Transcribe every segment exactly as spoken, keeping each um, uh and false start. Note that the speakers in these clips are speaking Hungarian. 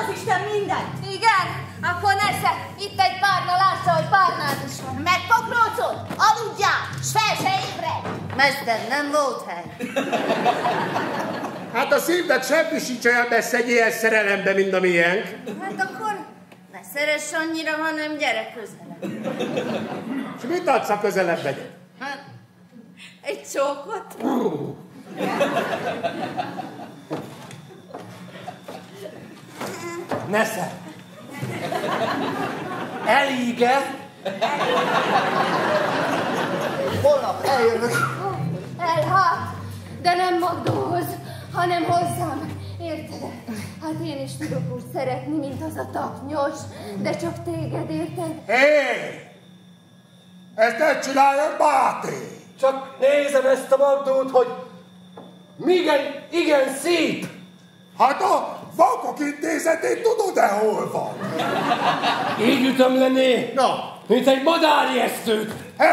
az Isten mindent! Igen? Akkor nesze, itt egy párna, lássa, hogy párnád is van. Megpokrócod, aludjál, s fel se ébredj! Mester, nem volt hely. Hát a szívnek semmi sincs olyan messze egy ilyen szerelembe, mint a miénk. Hát akkor ne szeress annyira, hanem gyere közelebb. És mit adsz, a közelebb megyek? Hát, egy csókot. Nesze! Elíge? Holnap eljövök. Elhát, de nem Magdóhoz, hanem hozzám. Érted? Hát én is tudok úgy szeretni, mint az a taknyos, de csak téged, érted? Hé! Ezt ne csinálja, Máté! Csak nézem ezt a Magdót, hogy igen, igen szép. Hát a vakok intézetét tudod-e, hol van? Így ütöm lenné, Na, mint egy madárjesztőt. hé!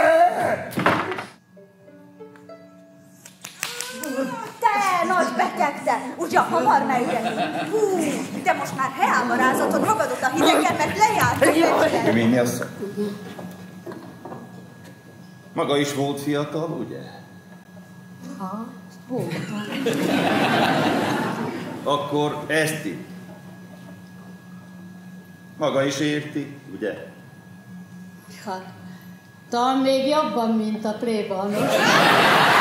Te nagy beteg, te! Ugyan hamar megjöttél? Hú, de most már heámarázatod magadot a hidegen, mert lejárt a fegyver. Mi az? Maga is volt fiatal, ugye? Ha, voltam. Akkor ezt itt. Maga is érti, ugye? Hát, talán még jobban, mint a plébános.